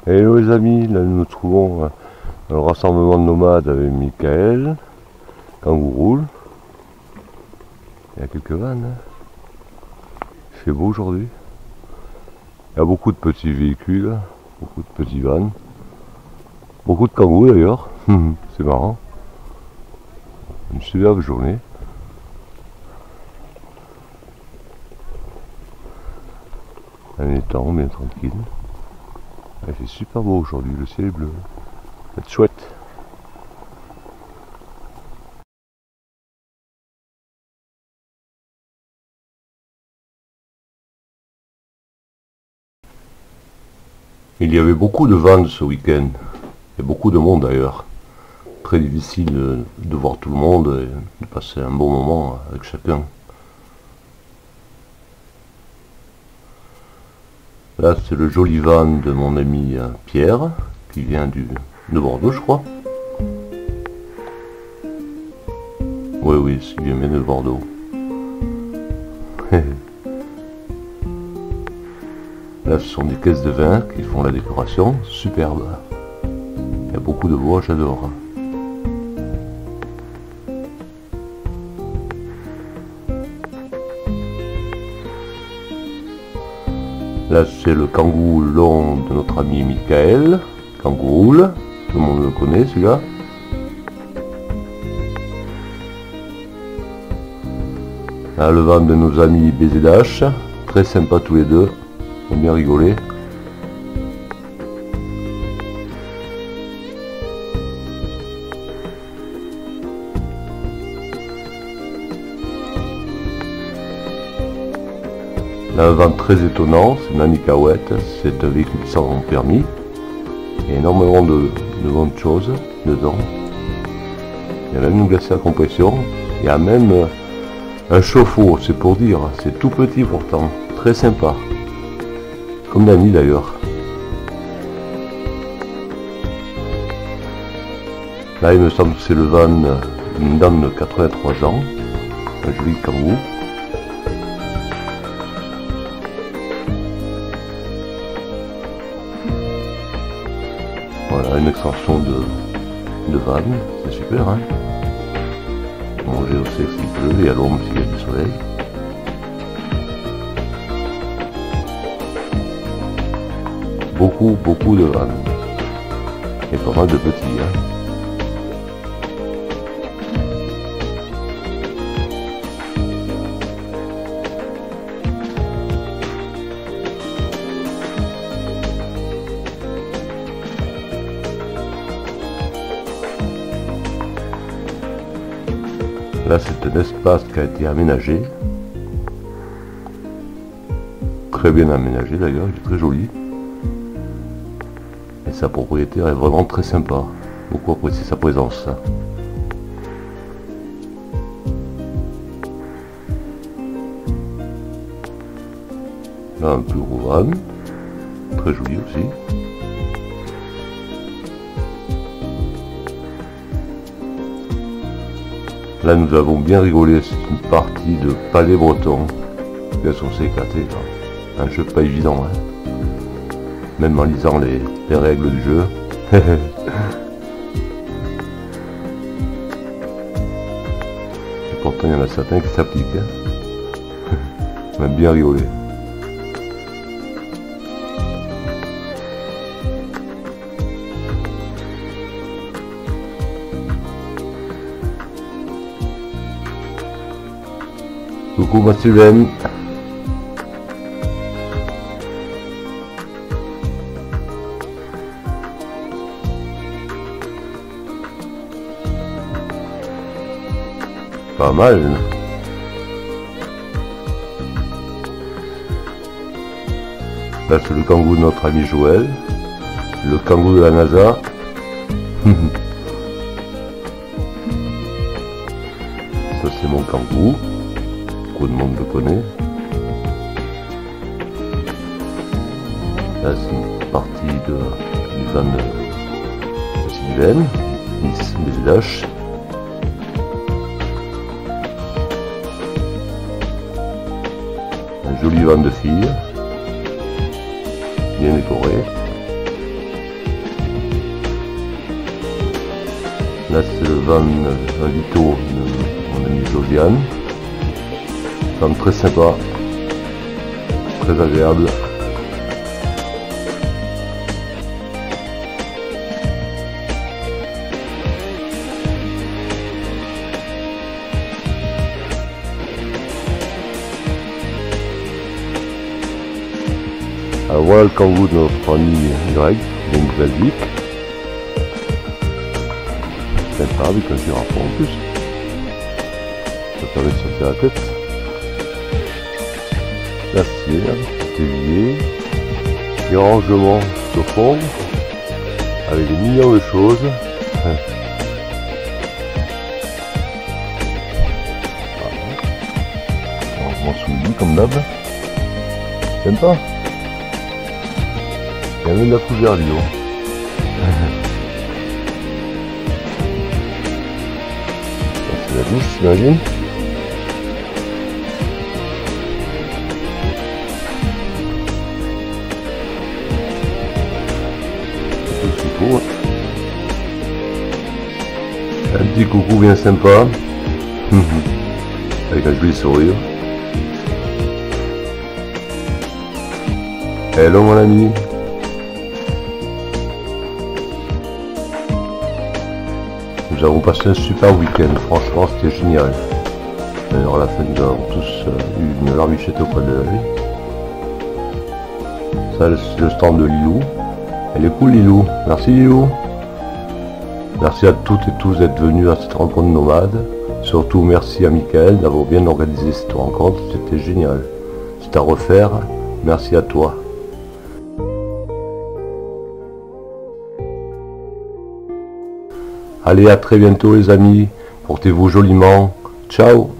Hello les amis, là nous nous trouvons dans le rassemblement de nomades avec Michael, Kangourou. Il y a quelques vannes. Il fait beau aujourd'hui. Il y a beaucoup de petits véhicules, beaucoup de petits vannes. Beaucoup de kangourous d'ailleurs. C'est marrant. Une superbe journée. Un étang bien tranquille. Il fait super beau aujourd'hui, le ciel est bleu. C'est chouette. Il y avait beaucoup de vannes ce week-end. Et beaucoup de monde d'ailleurs. Très difficile de voir tout le monde et de passer un bon moment avec chacun. Là, c'est le joli van de mon ami Pierre, qui vient de Bordeaux, je crois. Oui, il vient bien de Bordeaux. Là, ce sont des caisses de vin qui font la décoration, superbe. Il y a beaucoup de bois, j'adore. Là, c'est le kangourou long de notre ami Michael. Kangourou, tout le monde le connaît celui-là. Là, le van de nos amis BZH. Très sympa tous les deux. On a bien rigolé. Là, un vent très étonnant, c'est une Anikawet, c'est un véhicule sans permis. Il y a énormément de bonnes choses dedans. Il y a même une glacière à compression. Il y a même un chauffe-eau, c'est pour dire. C'est tout petit pourtant, très sympa. Comme Dani d'ailleurs. Là, il me semble que c'est le van d'une dame de 83 ans. Un joli kangourou. Voilà, une extension de van, c'est super, hein. Manger aussi s'il pleut et à l'ombre s'il y a du soleil. Beaucoup de vannes. Et pas mal de petits, hein. Là, c'est un espace qui a été aménagé. Très bien aménagé d'ailleurs, il est très joli. Et sa propriétaire est vraiment très sympa. Beaucoup apprécié sa présence. Là, un plus gros van. Très joli aussi. Là, nous avons bien rigolé, c'est une partie de palais breton. Qu'est-ce qu'on s'est éclaté, là. Un jeu pas évident, hein. Même en lisant les règles du jeu. Et pourtant, il y en a certains qui s'appliquent, hein. On a bien rigolé. Coucou ma Sylvaine. Pas mal. Là c'est le kangourou de notre ami Joël. Le kangourou de la NASA. Ça c'est mon kangourou. Beaucoup de monde le connaît. Là c'est une partie du van de Sylvain, Nice BZH. Un joli van de filles, bien décoré. Là c'est le van Vito de mon ami Josiane. Van très sympa, très agréable. Alors voilà le kangou de notre ami Greg, il a une belle vitre. Sympa avec un girafon en plus. Ça permet de sortir la tête. La cire, petit évier, des rangements au fond, avec des millions de choses. Rangement sous le lit comme d'hab. Sympa. Il y a même la fougère du haut. C'est la douche, j'imagine. C'est tout ce qu'il faut. Un petit coucou bien sympa. Avec un joli sourire. Hello mon ami. Nous avons passé un super week-end, franchement c'était génial. D'ailleurs à la fin nous avons tous eu une larmichette au coin de l'œil. Ça c'est le stand de Lilou. Elle est cool Lilou, merci Lilou. Merci à toutes et tous d'être venus à cette rencontre nomade. Surtout merci à Michael d'avoir bien organisé cette rencontre, c'était génial. C'est à refaire, merci à toi. Allez, à très bientôt les amis, portez-vous joliment, ciao.